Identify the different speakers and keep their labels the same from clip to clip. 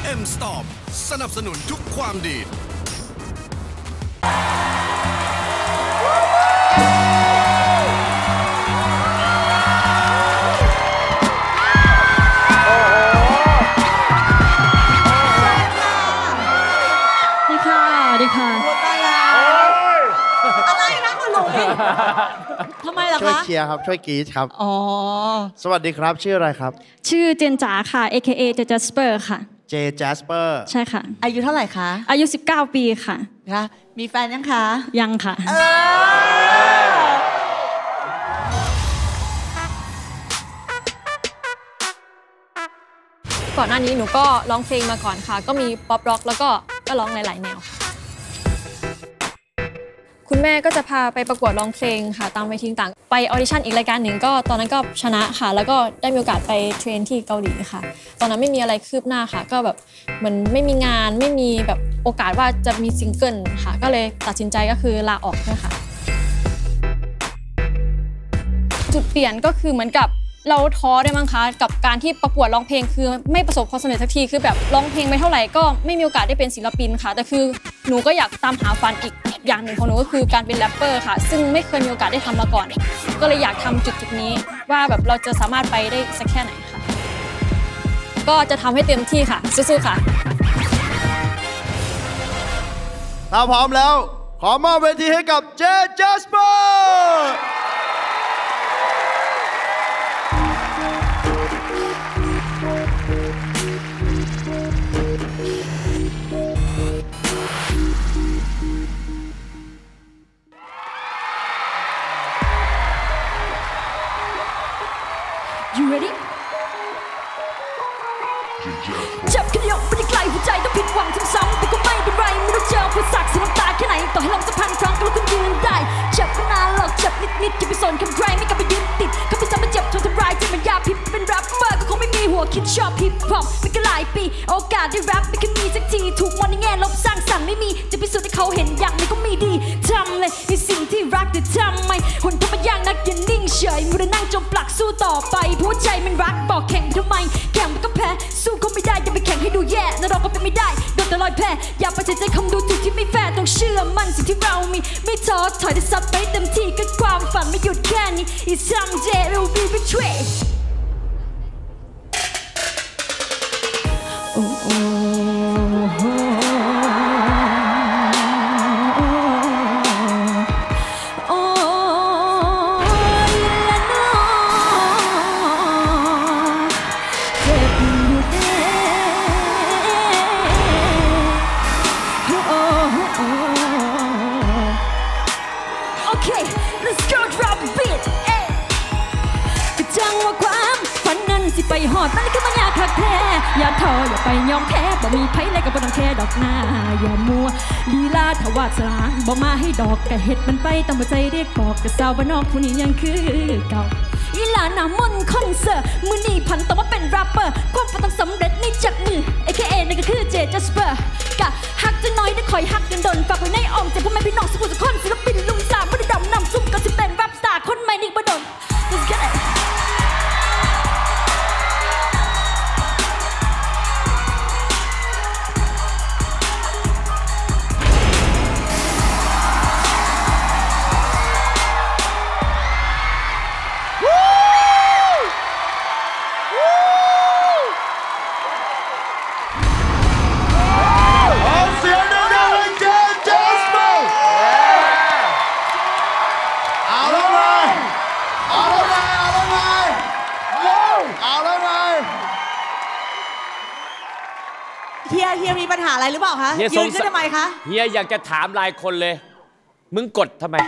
Speaker 1: M Storm สนับสนุนทุกความดี
Speaker 2: ดีค่ะ
Speaker 3: อะไรนะคุณลุงทำไมล่ะคะ
Speaker 4: ช่วยเชียร์ครับช่วยกรี๊ดครับ
Speaker 3: อ๋อ
Speaker 4: สวัสดีครับชื่ออะไรครับ
Speaker 2: ชื่อเจนจ๋าค่ะ AKA เจจัสเปอร์ค่ะ
Speaker 4: เจจัสเปอร์
Speaker 2: ใช่ค่ะ
Speaker 3: อายุเท่าไหร่คะ
Speaker 2: อายุ19 ปีค่ะ
Speaker 3: คะมีแฟนยังคะ
Speaker 2: ยังค่ะ
Speaker 5: ก่อนหน้านี้หนูก็ร้องเพลงมาก่อนค่ะก็มีป๊อปร็อกแล้วก็ร้องหลายๆแนวค่ะคุณแม่ก็จะพาไปประกวดร้องเพลงค่ะตามเวทีต่างไปออดิชั่นอีกรายการหนึ่งก็ตอนนั้นก็ชนะค่ะแล้วก็ได้มีโอกาสไปเทรนที่เกาหลีค่ะตอนนั้นไม่มีอะไรคืบหน้าค่ะก็แบบมันไม่มีงานไม่มีแบบโอกาสว่าจะมีซิงเกิลค่ะก็เลยตัดสินใจก็คือลาออกนะคะจุดเปลี่ยนก็คือเหมือนกับเราท้อได้มั้งคะกับการที่ประกวดร้องเพลงคือไม่ประสบความสำเร็จสักทีคือแบบร้องเพลงไปเท่าไหร่ก็ไม่มีโอกาสได้เป็นศิลปินค่ะแต่คือหนูก็อยากตามหาฝันอีกอย่างหนึ่งของหนูก็คือการเป็นแรปเปอร์ค่ะซึ่งไม่เคยมีโอกาสได้ทำมาก่อนก็เลยอยากทำจุดนี้ว่าแบบเราจะสามารถไปได้สักแค่ไหนค่ะก็จะทำให้เต็มที่ค่ะสู้ๆค่ะ
Speaker 4: ถ้าพร้อมแล้วขอมอบเวทีให้กับเจจัสเปอร์
Speaker 6: จับกันยกไปได้ไกลหัวใจต้องผิดหวังซ้ำๆแต่ก็ไม่เป็นไรไม่ต้องเจอผู้สักเสียน้ำตาแค่ไหนต่อให้ลมสักพันครั้งก็ลุกขึ้นยืนได้เจ็บไม่นานหรอกเจ็บนิดๆอย่าไปสนคำใครไม่กลับไปยึดติดเขาไม่จำไม่เจ็บจนทำร้ายใจมันยาพิษเป็นแรปเปอร์ก็คงไม่มีหัวคิดชอบฮิปฮอปไม่ก็หลายปีโอกาสได้แรปไม่เคยมีสักทีถูกมองในแง่ลบสร้างสรรค์ไม่มีจะพิสูจน์ให้เขาเห็นอย่างนี้ก็มีดีทำเลยในสิ่งที่รักแต่ทำไมหนทำมาอย่างนักอย่านิ่งเฉยมัวแต่นั่งจมปลักสู้ต่อไปเพราะใจมันรักบอกแข่งทำไมแข่งมันก็แพ้สู้ก็ไม่ได้อย่าไปแข่งให้ดูแย่นรกก็เป็นไม่ได้โดนแต่ลอยแพ้อย่าไปใจคำดูถูกที่ไม่แฟร์ต้องเชื่อมั่นสิ่งที่เรามีไม่ท้อถอยแต่ซับไปเต็มที่ก็ความฝันไม่หยุดแค่นี้ It's someday it will be betrayedไปหอดมันเลยคือมันอยากคักแท้อย่าท้ออย่าไปยอมแพ้บ่มีไผเลยก็บ่ต้องแค่ดอกหน้าอย่ามัวลีลาทวาสนาบ่มาให้ดอกกะเฮ็ดมันไปต้องบ่ใจเรียกบอกกะสาวบ้านนอกผู้นี้ยังคือเก่าอีหลาหน้ามนต์คอนเสิร์ตมื้อนี้พันต้องมาเป็นแรปเปอร์ความฝันต้องสำเร็จนี่จากมือ AKA นั่นก็คือเจจัสเปอร์กะฮักจะน้อยได้คอยฮักกันดนฝากไว้ในอ้อมใจพ่อแม่พี่น้องสุขุมสุขคนศิลปินลุงสามบ่ได้ดำนำซุ่มก็สิเป็นแรปสตาร์คนใหม่นี่บ่โดน Let's get itเฮียมีปัญหาอะไรหรือเปล่าคะยืนขึ้นทำไมคะ
Speaker 7: เฮียอยากจะถามรายคนเลยมึงกดทำไม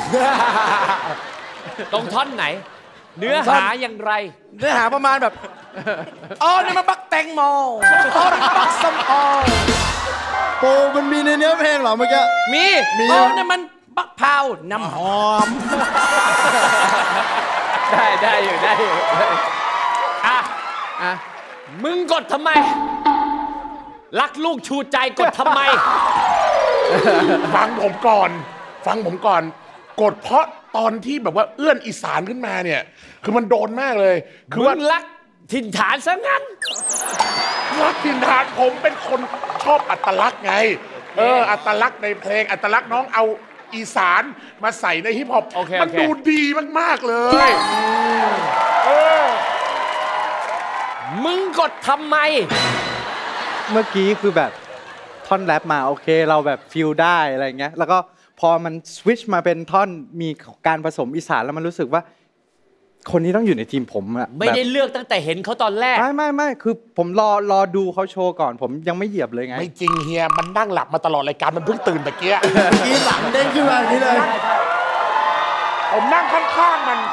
Speaker 7: ตรงท่อนไหนเนื้อหาอย่างไร
Speaker 4: เนื้อหาประมาณแบบอ๋อนี่มันบักแตงโมอ๋อบักส้มโอโปมันมีในเนื้อเพลงเหรอเมื่อกี้
Speaker 7: มีอ๋อนี่มันบักพาวน้ำหอมได้อยู่อ่ะมึงกดทำไมรักลูกชูใจกดทำไม
Speaker 8: ฟังผมก่อนกดเพราะตอนที่แบบว่าเอื้อนอีสานขึ้นมาเนี่ยคือมันโดนมากเลยคือว่ารัก
Speaker 7: ถิ่นฐานซะงั้น
Speaker 8: รักถิ่นฐานผมเป็นคนชอบอัตลักษณ์ไงอัตลักษณ์ในเพลงอัตลักษณ์น้องเอาอีสานมาใส่ในฮิปฮอปมันดูดีมากๆเลย
Speaker 7: มึงกดทำไม
Speaker 4: เมื่อกี้คือแบบท่อนแรปมาโอเคเราแบบฟีลได้อะไรเงี้ยแล้วก็พอมันสวิตช์มาเป็นท่อนมีการผสมอีสานแล้วมันรู้สึกว่าคนนี้ต้องอยู่ในทีมผมอะ
Speaker 7: ไม่ได้เลือกตั้งแต่เห็นเขาตอนแรก
Speaker 4: ไม่คือผมรอดูเขาโชว์ก่อนผมยังไม่เหยียบเลยไง
Speaker 8: ไม่จริงเฮียมันนั่งหลับมาตลอดรายการมันเพิ่งตื่นตะเกีย
Speaker 4: กี้หลังเด้งขึ้นมาอย่างนี้เลย
Speaker 8: ผมนั่งข้างๆมัน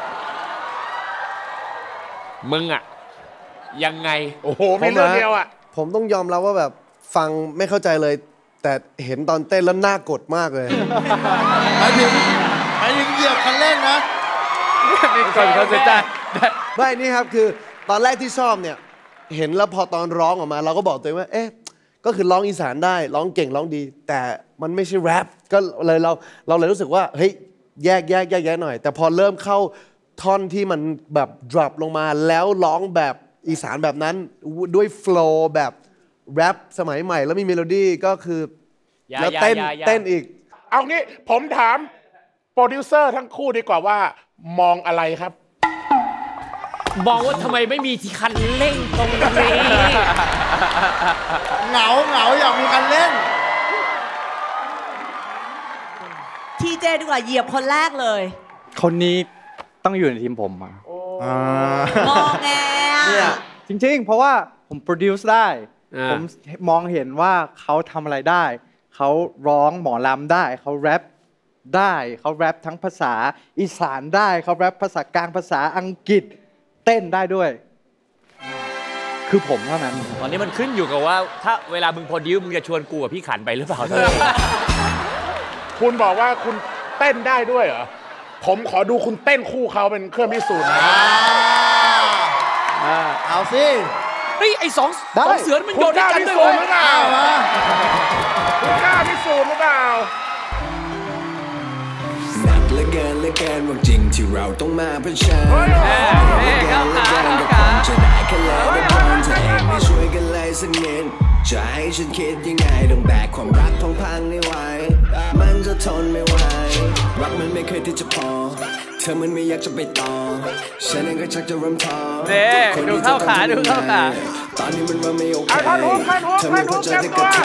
Speaker 7: มึงอะยังไง
Speaker 8: โอ้โหไม่เรื่องเดียวอะ
Speaker 9: ผมต้องยอมรับว่าแบบฟังไม่เข้าใจเลยแต่เห็นตอนเต้นแล้วน่ากดมากเลย
Speaker 4: หมายถึงเหยียบคันเร่งนะ
Speaker 7: ไม่ก่อนเขาจะได้
Speaker 9: ไม่นี่ครับคือตอนแรกที่ชอบเนี่ยเห็นแล้วพอตอนร้องออกมาเราก็บอกตัวเองว่าก็คือร้องอีสานได้ร้องเก่งร้องดีแต่มันไม่ใช่แรปก็เลยเราเลยรู้สึกว่าเฮ้ยแยกหน่อยแต่พอเริ่มเข้าท่อนที่มันแบบดรอปลงมาแล้วร้องแบบอีสานแบบนั้นด้วยโฟลว์แบบแรปสมัยใหม่แล้วมีเมโลดี้ก็คือแล้วเต้นอีก
Speaker 8: เอางี้ผมถามโปรดิวเซอร์ทั้งคู่ดีกว่าว่ามองอะไรครับ
Speaker 7: มองว่าทำไมไม่มีที่คันเร่งตรงนี้
Speaker 4: เหงาอยากมีคันเร่ง
Speaker 3: ทีเจดีกว่าเหยียบคนแรกเลย
Speaker 4: คนนี้ต้องอยู่ในทีมผมม
Speaker 3: มองแง
Speaker 4: เนี่ยจริงๆเพราะว่าผมโปรดิวซ์ได้ผมมองเห็นว่าเขาทำอะไรได้เขาร้องหมอลำได้เขาแรปได้เขาแรปทั้งภาษาอีสานได้เขาแรปภาษากลางภาษาอังกฤษเต้นได้ด้วยคือผมเท่านั้น
Speaker 7: ตอนนี้มันขึ้นอยู่กับว่าถ้าเวลามึงโปรดิวมึงจะชวนกูกับพี่ขันไปหรือเปล่า
Speaker 8: คุณบอกว่าคุณเต้นได้ด้วยเหรอผมขอดูคุณเต้นคู่เขาเป็นเครื่องพิสูจน์นะ
Speaker 4: เอาสิ
Speaker 7: ไอ้สองเสือมันโยนด้วยกันด้วย
Speaker 8: หรือเปล่าคุณกล้าพิสูจน์หรือเปล่า
Speaker 10: หนักเหลือเกินว่าจริงที่เราต้องมาเผชิญเข้าขาจะได้แค่แล้วแต่พรเธอเองไม่ช่วยกันเลยสักนิดจะให้ฉันคิดยังไงต้องแบกความรักพังไม่ไหวมันจะทนไม่ไหวรักมันไม่เคยที่จะพอเธอมันไม่อยากจะไปต่อฉันเองก็ชักจะเริ่มท้อ
Speaker 7: ดูเข้าขา
Speaker 10: ตอนนี้มันว่าไม่โอเคเธอไม่พอใจที่กับเธอ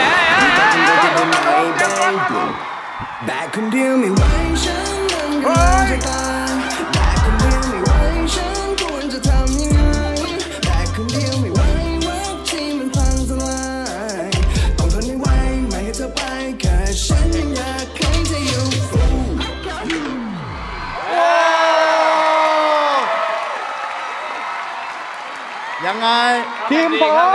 Speaker 10: แบกคนเดียวไม่ไหวฉันมันกำลังจะตายแบกคนเดียวไม่ไหวฉันควรจะทำยังไงแบกคนเดียวไม่ไหวรักที่มันพังทลายต้องทนไม่ไหวไม่ให้เธอไปแค่ฉันยังอยากให้เธออยู่
Speaker 4: ยังไงทีมผม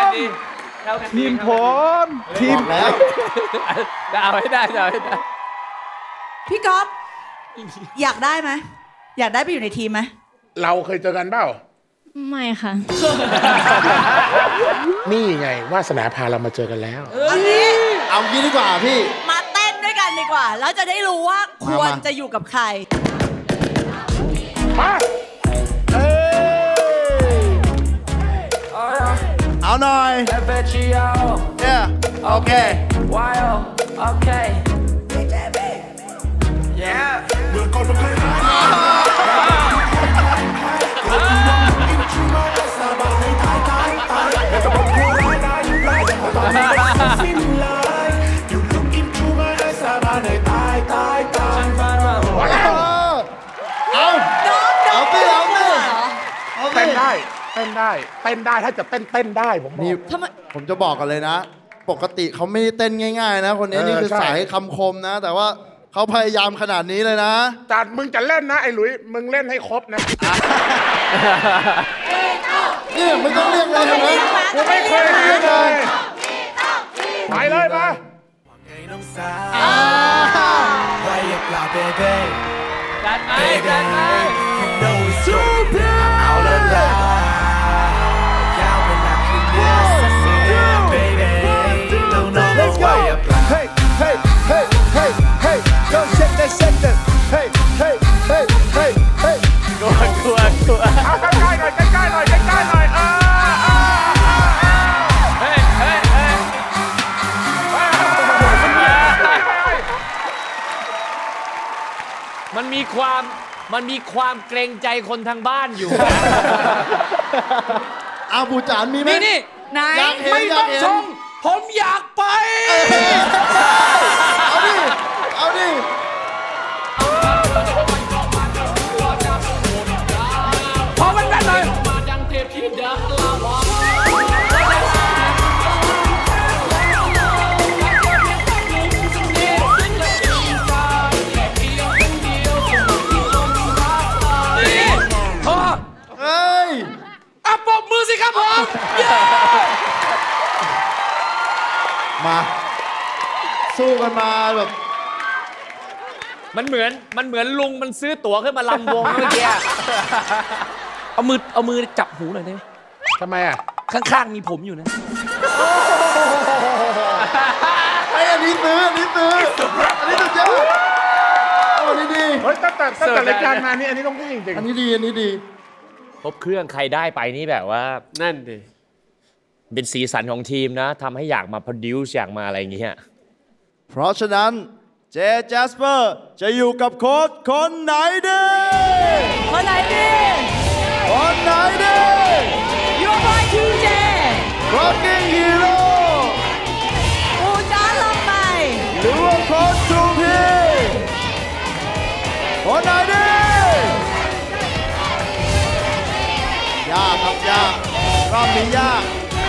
Speaker 4: แล้ว
Speaker 7: จะเอาให้ได้
Speaker 3: พี่ก๊อฟอยากได้ไหมอยากได้ไปอยู่ในทีมไหม
Speaker 8: เราเคยเจอกันเปล่า
Speaker 2: ไม่ค่ะ
Speaker 8: นี่ไงวาสนาพาเรามาเจอกันแล้ว
Speaker 4: เอางี้ดีกว่าพี่
Speaker 3: มาเต้นด้วยกันดีกว่าแล้วจะได้รู้ว่าควรจะอยู่กับใคร
Speaker 8: มา
Speaker 4: เอาหน่อยyeah okay
Speaker 10: okay yeah เมื่อก่อนผมเคยหา
Speaker 8: เต้นได้ถ้าจะเต้นได้ผมบอก
Speaker 4: ผมจะบอกกันเลยนะปกติเขาไม่ได้เต้นง่ายๆนะคนนี้นี่คือสายคำคมนะแต่ว่าเขาพยายามขนาดนี้เลยนะ
Speaker 8: จัดมึงจะเล่นนะไอ้หลุยมึงเล่นให้ครบนะ
Speaker 4: นี่ไม่ต้องเรียกเลยนะ
Speaker 8: กูไม่เคยเรียกเลยไปเลยมา
Speaker 7: จัดไป
Speaker 10: เอาเลยล่ะยาวเป็นหลักคืนเดียวสักสิเบบี้น้องๆว่าอย่าปล่อย Hey hey hey hey hey don't shake that Hey hey hey hey hey
Speaker 7: กลัว
Speaker 8: เอาใกล้ๆหน่อย
Speaker 7: มีความเกรงใจคนทางบ้านอยู่นะ
Speaker 11: อาบูจานมีไหม
Speaker 7: นี่
Speaker 3: ไหน
Speaker 7: ไม่ต้องชมผมอยากไป
Speaker 11: เอาดิ
Speaker 7: พอมันแน่นเลยปรบมือสิครับผม
Speaker 11: มาสู้กันมาแบบ
Speaker 7: มันเหมือนลุงมันซื้อตั๋วขึ้นมาลำวงเมื่อกี้เอามือจับหูหน่อยได้ไหม
Speaker 8: ทำไมอ่ะ
Speaker 7: ข้างๆมีผมอยู่นะ
Speaker 11: อันนี้ซื้ออันนี้สุดยอดอันนี้ดี
Speaker 8: เฮ้ยตั้งแต่รายการมานี่อันนี้ต้องให้จริง
Speaker 11: อันนี้ดี
Speaker 7: ครบเครื่องใครได้ไปนี่แบบว่านั่นดิเป็นสีสันของทีมนะทำให้อยากมา produce อยากมาอะไรอย่างเงี้ย
Speaker 11: เพราะฉะนั้นเจแจสเปอร์จะอยู่กับโค้ชคนไหนดี
Speaker 3: คนไหนดีYour boy TJ
Speaker 11: Rocking Hero
Speaker 3: อูจานลำไป
Speaker 11: หรือว่าโค้ชทูพีคนไหนดียากครับยากรอบนี้ยาก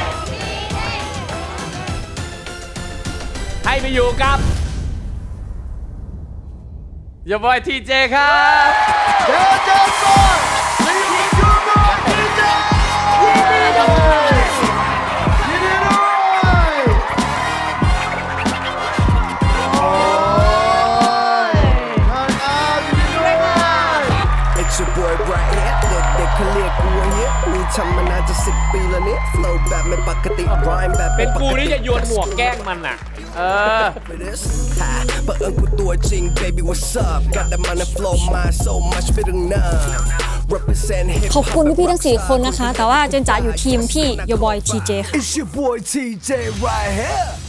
Speaker 7: ให้ไปอยู่กับอย่าบอยทีเจครับ
Speaker 11: เจสเปอร์ทีเจยินดีด้วยโอ้ยยินดีด้วย
Speaker 10: It's your boy right here เด็กๆเขาเรียกกูว่าเฮียมีทำมานานจะ10 ปีแล้วเนี่ย flow แบบไม่ปกติ rhyme แบบ
Speaker 7: เป็นกูนี่จะโยนหมวกแกล้งมันอ่ะ
Speaker 10: เปิดกูตัวจริง baby what's up got that money flow my so much ไม่ต้องนาน
Speaker 5: ขอบคุณพี่ๆทั้ง4 คนนะคะแต่ว่าเจนจ๋าอยู่ทีมพี่ Your Boy TJ ค่ะ
Speaker 10: It's your boy TJ right here